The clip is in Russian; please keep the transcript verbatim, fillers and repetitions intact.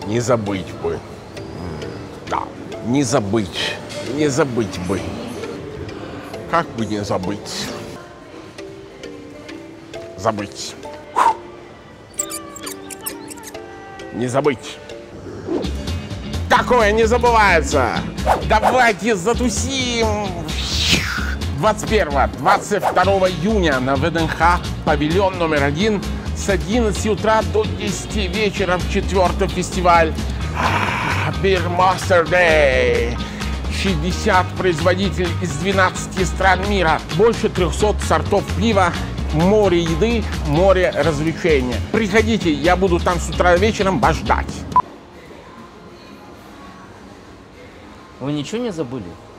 Не забыть бы. Да, не забыть. Не забыть бы. Как бы не забыть? Забыть. Не забыть. Такое не забывается. Давайте затусим. двадцать первого — двадцать второго июня на ВДНХ, павильон номер один, с одиннадцати утра до десяти вечера в четвертый фестиваль Beer Master Day. шестьдесят производителей из двенадцати стран мира, больше трёхсот сортов пива, море еды, море развлечения. Приходите, я буду там с утра вечером вас ждать. Вы ничего не забыли?